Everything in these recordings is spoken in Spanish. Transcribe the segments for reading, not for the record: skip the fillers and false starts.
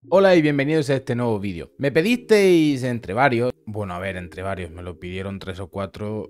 Hola y bienvenidos a este nuevo vídeo. Me pedisteis entre varios, bueno a ver, entre varios, me lo pidieron 3 o 4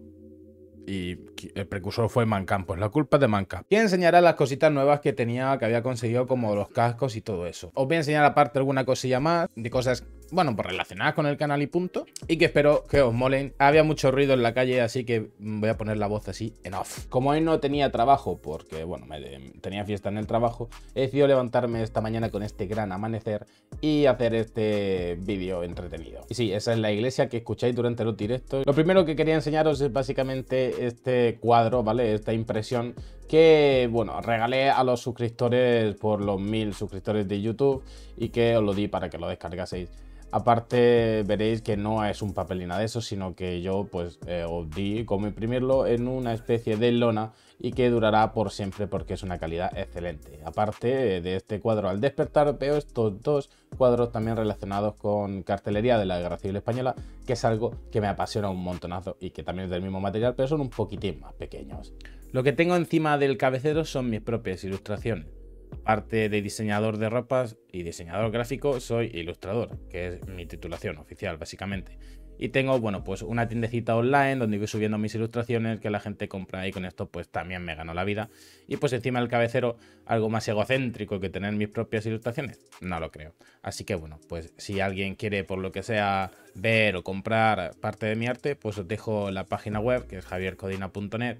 y el precursor fue Mancam, pues la culpa es de Mancam. Quiero enseñaros las cositas nuevas que había conseguido, como los cascos y todo eso. Os voy a enseñar aparte alguna cosilla más de cosas, bueno, pues relacionadas con el canal y punto, y que espero que os molen. Había mucho ruido en la calle, así que voy a poner la voz así en off. Como hoy no tenía trabajo, porque bueno, tenía fiesta en el trabajo, he decidido levantarme esta mañana con este gran amanecer y hacer este vídeo entretenido. Y sí, esa es la iglesia que escucháis durante los directos. Lo primero que quería enseñaros es básicamente este cuadro, ¿vale? Esta impresión que, bueno, regalé a los suscriptores por los 1000 suscriptores de YouTube y que os lo di para que lo descargaseis. Aparte veréis que no es un papel ni nada de eso, sino que yo pues os di cómo imprimirlo en una especie de lona y que durará por siempre porque es una calidad excelente. Aparte de este cuadro al despertar, veo estos dos cuadros también relacionados con cartelería de la Guerra Civil Española, que es algo que me apasiona un montonazo y que también es del mismo material, pero son un poquitín más pequeños. Lo que tengo encima del cabecero son mis propias ilustraciones. Parte de diseñador de ropas y diseñador gráfico, soy ilustrador, que es mi titulación oficial básicamente. Y tengo, bueno, pues una tiendecita online donde voy subiendo mis ilustraciones que la gente compra y con esto pues también me gano la vida. Y pues encima del cabecero, algo más egocéntrico que tener mis propias ilustraciones, no lo creo. Así que bueno, pues si alguien quiere por lo que sea ver o comprar parte de mi arte, pues os dejo la página web que es javiercodina.net.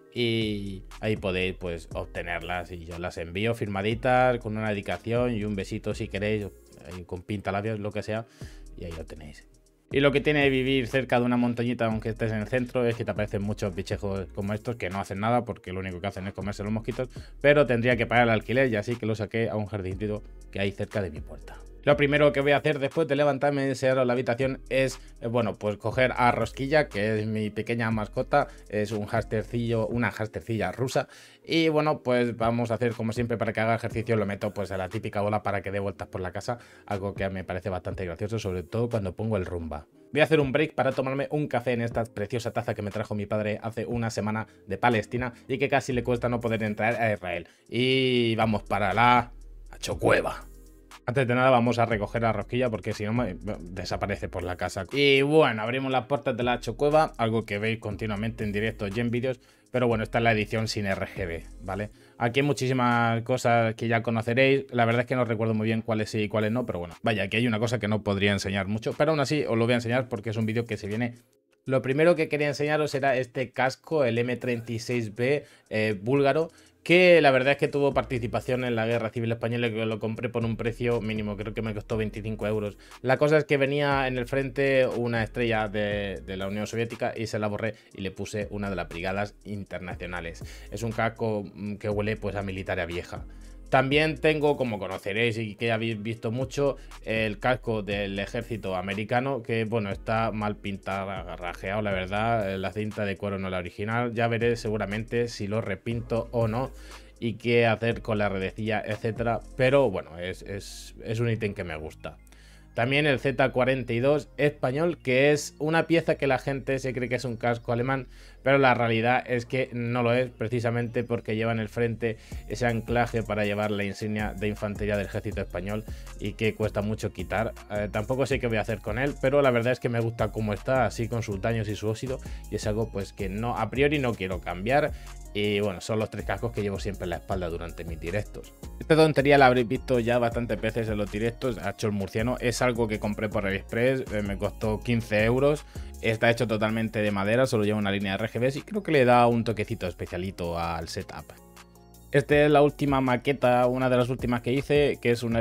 Y ahí podéis pues obtenerlas y yo las envío firmaditas con una dedicación y un besito si queréis, con pintalabios, lo que sea, y ahí lo tenéis. Y lo que tiene de vivir cerca de una montañita, aunque estés en el centro, es que te aparecen muchos bichejos como estos que no hacen nada porque lo único que hacen es comerse los mosquitos, pero tendría que pagar el alquiler y así que lo saqué a un jardincito que hay cerca de mi puerta. Lo primero que voy a hacer después de levantarme y enseñaros la habitación es, bueno, pues coger a Rosquilla, que es mi pequeña mascota, es un hamstercillo, una hamstercilla rusa, y bueno, pues vamos a hacer como siempre para que haga ejercicio, lo meto pues a la típica bola para que dé vueltas por la casa, algo que me parece bastante gracioso, sobre todo cuando pongo el rumba. Voy a hacer un break para tomarme un café en esta preciosa taza que me trajo mi padre hace una semana de Palestina y que casi le cuesta no poder entrar a Israel. Y vamos para la Chocueva. Antes de nada vamos a recoger la rosquilla porque si no desaparece por la casa. Y bueno, abrimos las puertas de la Chocueva, algo que veis continuamente en directo y en vídeos, pero bueno, esta es la edición sin RGB, ¿vale? Aquí hay muchísimas cosas que ya conoceréis, la verdad es que no recuerdo muy bien cuáles sí y cuáles no, pero bueno, vaya, aquí hay una cosa que no podría enseñar mucho, pero aún así os lo voy a enseñar porque es un vídeo que se viene. Lo primero que quería enseñaros era este casco, el M36B búlgaro, que la verdad es que tuvo participación en la Guerra Civil Española, que lo compré por un precio mínimo, creo que me costó 25 euros. La cosa es que venía en el frente una estrella de la Unión Soviética y se la borré y le puse una de las brigadas internacionales. Es un casco que huele pues a militar vieja. También tengo, como conoceréis y que habéis visto mucho, el casco del ejército americano, que bueno, está mal pintado, rajeado, la verdad, la cinta de cuero no es la original, ya veré seguramente si lo repinto o no y qué hacer con la redecilla, etcétera, pero bueno, es un ítem que me gusta. También el Z42 español, que es una pieza que la gente se cree que es un casco alemán, pero la realidad es que no lo es, precisamente porque lleva en el frente ese anclaje para llevar la insignia de infantería del ejército español y que cuesta mucho quitar. Tampoco sé qué voy a hacer con él, pero la verdad es que me gusta cómo está, así con sus daños y su óxido, y es algo pues que no, a priori no quiero cambiar. Y bueno, son los 3 cascos que llevo siempre en la espalda durante mis directos. Esta tontería la habréis visto ya bastantes veces en los directos. Ha hecho el murciano, es algo que compré por AliExpress, me costó 15 euros. Está hecho totalmente de madera, solo lleva una línea de RGB y creo que le da un toquecito especialito al setup. Esta es la última maqueta, una de las últimas que hice, que es una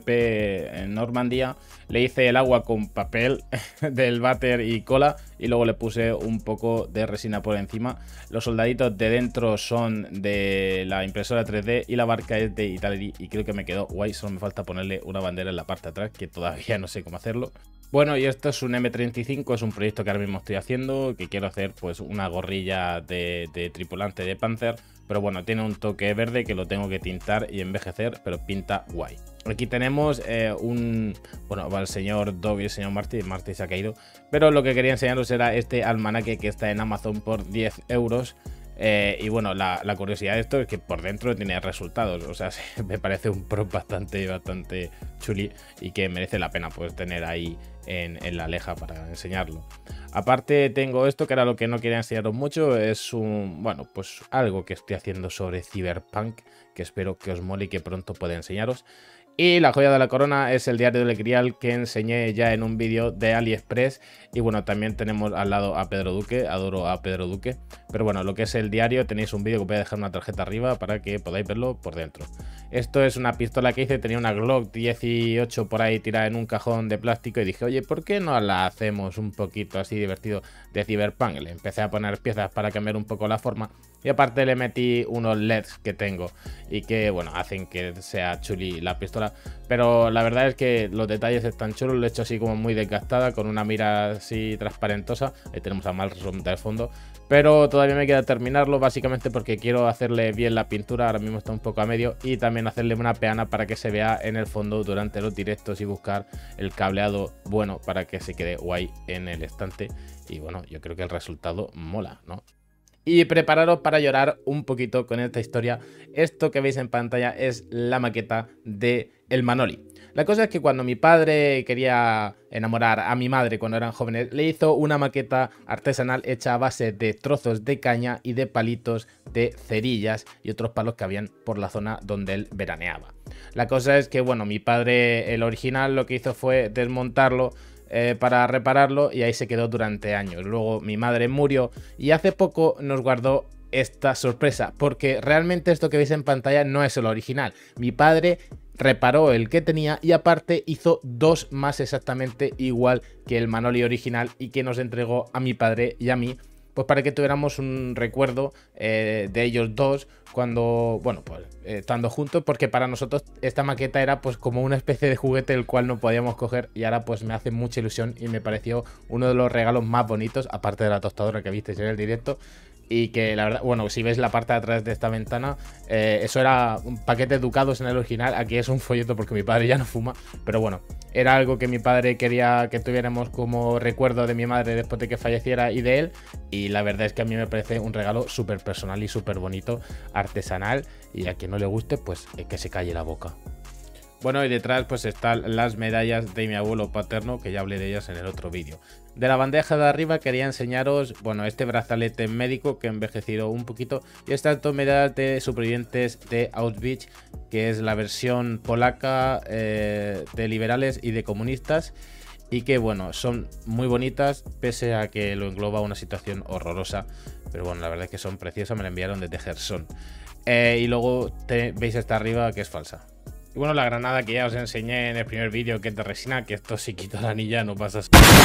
LCVP en Normandía. Le hice el agua con papel del váter y cola y luego le puse un poco de resina por encima. Los soldaditos de dentro son de la impresora 3D y la barca es de Italy y creo que me quedó guay. Solo me falta ponerle una bandera en la parte de atrás, que todavía no sé cómo hacerlo. Bueno, y esto es un M35, es un proyecto que ahora mismo estoy haciendo, que quiero hacer pues una gorrilla de tripulante de Panzer, pero bueno, tiene un toque verde que lo tengo que tintar y envejecer, pero pinta guay. Aquí tenemos bueno, va el señor Dove y el señor Marty se ha caído, pero lo que quería enseñaros era este almanaque que está en Amazon por 10 euros. Y bueno, la curiosidad de esto es que por dentro tiene resultados. O sea, me parece un prop bastante chuli y que merece la pena pues tener ahí en la Aleja para enseñarlo. Aparte tengo esto que era lo que no quería enseñaros mucho. Es bueno, pues algo que estoy haciendo sobre Cyberpunk, que espero que os mole y que pronto pueda enseñaros. Y la joya de la corona es el diario del Grial, que enseñé ya en un vídeo de AliExpress. Y bueno, también tenemos al lado a Pedro Duque, adoro a Pedro Duque. Pero bueno, lo que es el diario, tenéis un vídeo que voy a dejar una tarjeta arriba para que podáis verlo por dentro. Esto es una pistola que hice, tenía una Glock 18 por ahí tirada en un cajón de plástico y dije, oye, ¿por qué no la hacemos un poquito así divertido de Cyberpunk? Le empecé a poner piezas para cambiar un poco la forma y aparte le metí unos LEDs que tengo y que, bueno, hacen que sea chuli la pistola. Pero la verdad es que los detalles están chulos, lo he hecho así como muy desgastada, con una mira así transparentosa. Ahí tenemos a Malcolm del fondo. Pero todavía me queda terminarlo, básicamente porque quiero hacerle bien la pintura, ahora mismo está un poco a medio, y también hacerle una peana para que se vea en el fondo durante los directos y buscar el cableado bueno para que se quede guay en el estante. Y bueno, yo creo que el resultado mola, ¿no? Y prepararos para llorar un poquito con esta historia. Esto que veis en pantalla es la maqueta de el Manoli. La cosa es que cuando mi padre quería enamorar a mi madre cuando eran jóvenes, le hizo una maqueta artesanal hecha a base de trozos de caña y de palitos de cerillas y otros palos que habían por la zona donde él veraneaba. La cosa es que, bueno, mi padre, el original, lo que hizo fue desmontarlo para repararlo y ahí se quedó durante años. Luego mi madre murió y hace poco nos guardó esta sorpresa, porque realmente esto que veis en pantalla no es el original. Mi padre reparó el que tenía y aparte hizo dos más exactamente igual que el Manoli original y que nos entregó a mi padre y a mí, pues para que tuviéramos un recuerdo de ellos dos cuando, bueno, pues estando juntos, porque para nosotros esta maqueta era pues como una especie de juguete el cual no podíamos coger y ahora pues me hace mucha ilusión y me pareció uno de los regalos más bonitos, aparte de la tostadora que visteis en el directo. Y que la verdad, bueno, si veis la parte de atrás de esta ventana, eso era un paquete de ducados en el original. Aquí es un folleto porque mi padre ya no fuma, pero bueno, era algo que mi padre quería que tuviéramos como recuerdo de mi madre después de que falleciera y de él. Y la verdad es que a mí me parece un regalo súper personal y súper bonito, artesanal, y a quien no le guste, pues que se calle la boca. Bueno, y detrás pues están las medallas de mi abuelo paterno, que ya hablé de ellas en el otro vídeo. De la bandeja de arriba quería enseñaros, bueno, este brazalete médico que he envejecido un poquito y estas dos medallas de supervivientes de Auschwitz, que es la versión polaca de liberales y de comunistas, y que, bueno, son muy bonitas pese a que lo engloba una situación horrorosa, pero bueno, la verdad es que son preciosas, me la enviaron desde Gerson. Y luego veis esta arriba que es falsa. Y bueno, la granada que ya os enseñé en el primer vídeo, que es de resina, que esto si quito la anilla no pasa.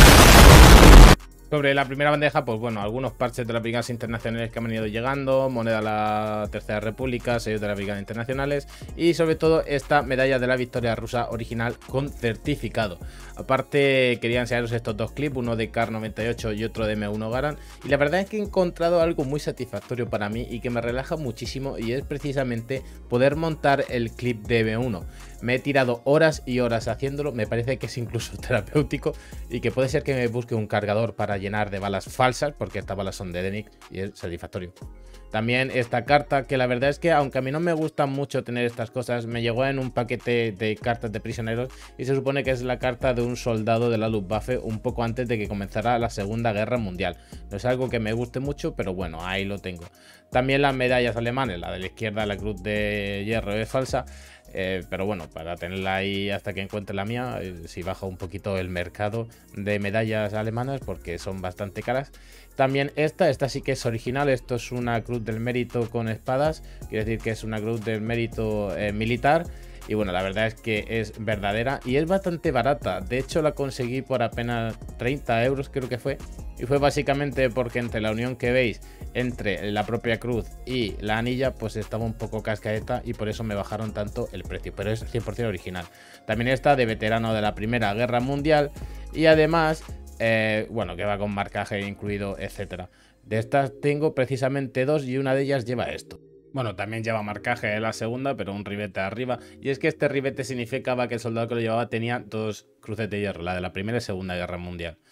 Sobre la primera bandeja, pues bueno, algunos parches de las brigadas internacionales que han venido llegando, moneda de la Tercera República, sellos de las brigadas internacionales y sobre todo esta medalla de la victoria rusa original con certificado. Aparte quería enseñaros estos dos clips, uno de Kar 98 y otro de M1 Garand, y la verdad es que he encontrado algo muy satisfactorio para mí y que me relaja muchísimo, y es precisamente poder montar el clip de M1. Me he tirado horas y horas haciéndolo, me parece que es incluso terapéutico y que puede ser que me busque un cargador para llenar de balas falsas, porque estas balas son de Denic y es satisfactorio. También esta carta, que la verdad es que aunque a mí no me gusta mucho tener estas cosas, me llegó en un paquete de cartas de prisioneros y se supone que es la carta de un soldado de la Luftwaffe un poco antes de que comenzara la Segunda Guerra Mundial. No es algo que me guste mucho, pero bueno, ahí lo tengo. También las medallas alemanes, la de la izquierda, la cruz de hierro es falsa. Pero bueno, para tenerla ahí hasta que encuentre la mía, si baja un poquito el mercado de medallas alemanas porque son bastante caras. También esta sí que es original, esto es una cruz del mérito con espadas, quiere decir que es una cruz del mérito militar. Y bueno, la verdad es que es verdadera y es bastante barata. De hecho, la conseguí por apenas 30 euros, creo que fue. Y fue básicamente porque entre la unión que veis entre la propia cruz y la anilla, pues estaba un poco cascaeta y por eso me bajaron tanto el precio. Pero es 100% original. También está de veterano de la Primera Guerra Mundial y además, bueno, que va con marcaje incluido, etcétera. De estas tengo precisamente dos y una de ellas lleva esto. Bueno, también lleva marcaje de la segunda, pero un ribete arriba. Y es que este ribete significaba que el soldado que lo llevaba tenía dos cruces de hierro, la de la Primera y Segunda Guerra Mundial.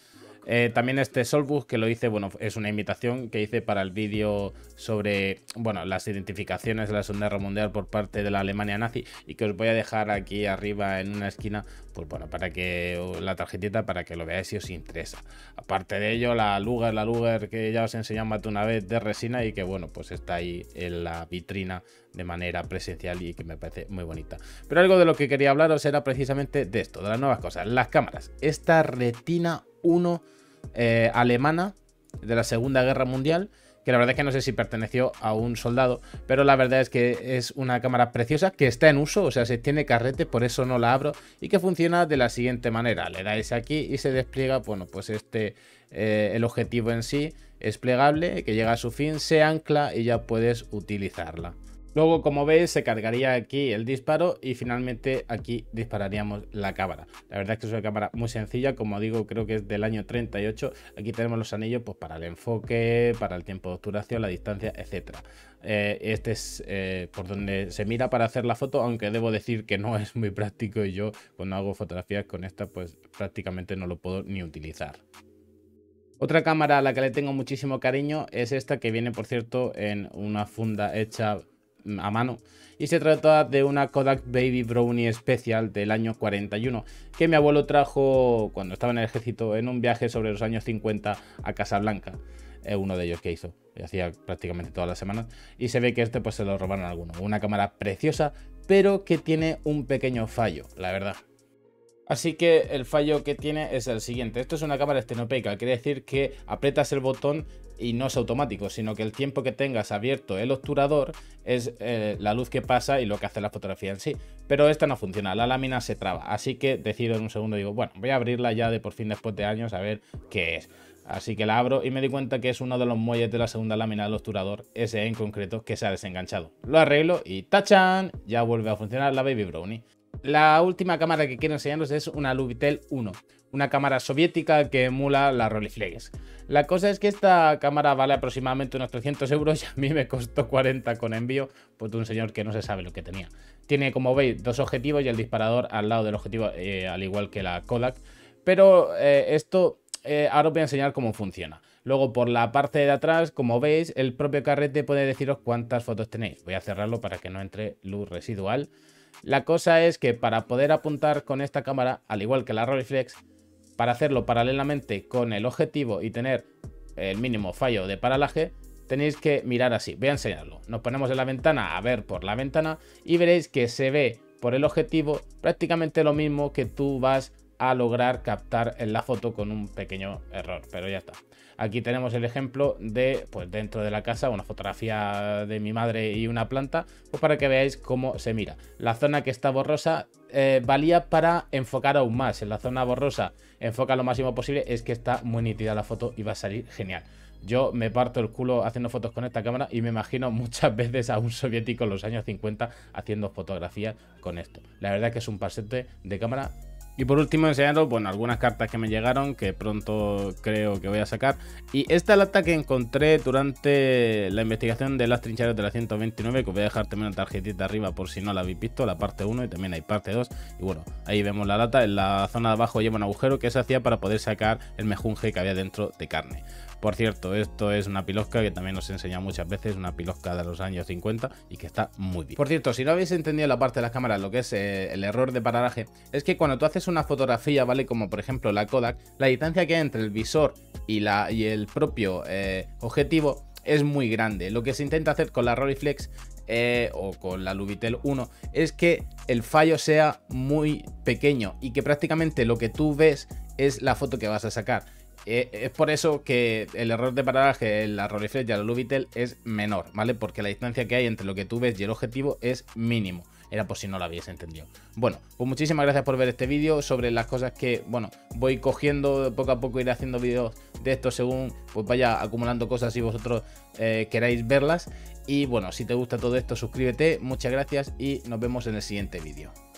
También este Solbus, que lo hice, bueno, es una imitación que hice para el vídeo sobre, bueno, las identificaciones de la Segunda Guerra Mundial por parte de la Alemania nazi, y que os voy a dejar aquí arriba en una esquina, pues bueno, para que la tarjetita, para que lo veáis si os interesa. Aparte de ello, la Luger que ya os enseñamos más de una vez, de resina, y que bueno, pues está ahí en la vitrina de manera presencial y que me parece muy bonita. Pero algo de lo que quería hablaros era precisamente de esto, de las nuevas cosas, las cámaras. Esta Retina 1 alemana de la Segunda Guerra Mundial, que la verdad es que no sé si perteneció a un soldado, pero la verdad es que es una cámara preciosa que está en uso, o sea, se tiene carrete, por eso no la abro, y que funciona de la siguiente manera: le dais aquí y se despliega, bueno, pues el objetivo en sí es plegable, que llega a su fin, se ancla y ya puedes utilizarla. Luego, como veis, se cargaría aquí el disparo y finalmente aquí dispararíamos la cámara. La verdad es que es una cámara muy sencilla, como digo, creo que es del año 38. Aquí tenemos los anillos pues para el enfoque, para el tiempo de obturación, la distancia, etc. Este es por donde se mira para hacer la foto, aunque debo decir que no es muy práctico y yo cuando hago fotografías con esta pues prácticamente no lo puedo ni utilizar. Otra cámara a la que le tengo muchísimo cariño es esta, que viene, por cierto, en una funda hecha a mano, y se trata de una Kodak Baby Brownie Special del año 41 que mi abuelo trajo cuando estaba en el ejército en un viaje sobre los años 50 a Casablanca, uno de ellos que hizo, hacía prácticamente todas las semanas, y se ve que pues se lo robaron a alguno. Una cámara preciosa, pero que tiene un pequeño fallo, la verdad. Así que el fallo que tiene es el siguiente: esto es una cámara estenopeica, quiere decir que aprietas el botón y no es automático, sino que el tiempo que tengas abierto el obturador es la luz que pasa y lo que hace la fotografía en sí. Pero esta no funciona, la lámina se traba, así que decido en un segundo, digo, bueno, voy a abrirla ya de por fin después de años a ver qué es. Así que la abro y me di cuenta que es uno de los muelles de la segunda lámina del obturador, ese en concreto, que se ha desenganchado. Lo arreglo y ¡tachan! Ya vuelve a funcionar la Baby Brownie. La última cámara que quiero enseñaros es una Lubitel 1, una cámara soviética que emula la Rolleiflex. La cosa es que esta cámara vale aproximadamente unos 300 euros y a mí me costó 40 con envío, pues de un señor que no se sabe lo que tenía. Tiene, como veis, dos objetivos y el disparador al lado del objetivo, al igual que la Kodak. Pero ahora os voy a enseñar cómo funciona. Luego, por la parte de atrás, como veis, el propio carrete puede deciros cuántas fotos tenéis. Voy a cerrarlo para que no entre luz residual. La cosa es que para poder apuntar con esta cámara, al igual que la Rolleiflex, para hacerlo paralelamente con el objetivo y tener el mínimo fallo de paralaje, tenéis que mirar así. Voy a enseñarlo. Nos ponemos en la ventana a ver por la ventana y veréis que se ve por el objetivo prácticamente lo mismo que tú vas a lograr captar en la foto con un pequeño error, pero ya está. Aquí tenemos el ejemplo de, pues dentro de la casa, una fotografía de mi madre y una planta, pues para que veáis cómo se mira. La zona que está borrosa valía para enfocar aún más. En la zona borrosa enfoca lo máximo posible, es que está muy nítida la foto y va a salir genial. Yo me parto el culo haciendo fotos con esta cámara y me imagino muchas veces a un soviético en los años 50 haciendo fotografías con esto. La verdad es que es un pasete de cámara. Y por último enseñaros, bueno, algunas cartas que me llegaron, que pronto creo que voy a sacar. Y esta lata que encontré durante la investigación de las trincheras de la 129, que os voy a dejar también una tarjetita arriba por si no la habéis visto, la parte 1, y también hay parte 2. Y bueno, ahí vemos la lata, en la zona de abajo lleva un agujero que se hacía para poder sacar el mejunje que había dentro de carne. Por cierto, esto es una pilosca que también os he enseñado muchas veces, una pilosca de los años 50 y que está muy bien. Por cierto, si no habéis entendido la parte de las cámaras, lo que es el error de paralaje, es que cuando tú haces una fotografía, ¿vale? Como por ejemplo la Kodak, la distancia que hay entre el visor y el propio objetivo es muy grande. Lo que se intenta hacer con la Rolleiflex o con la Lubitel 1 es que el fallo sea muy pequeño y que prácticamente lo que tú ves es la foto que vas a sacar. Es por eso que el error de paralaje en la Rolleiflex y la Lubitel es menor, ¿vale? Porque la distancia que hay entre lo que tú ves y el objetivo es mínimo. Era por si no lo habéis entendido. Bueno, pues muchísimas gracias por ver este vídeo sobre las cosas que, bueno, voy cogiendo poco a poco, iré haciendo vídeos de esto según pues vaya acumulando cosas y vosotros queráis verlas. Y bueno, si te gusta todo esto, suscríbete, muchas gracias y nos vemos en el siguiente vídeo.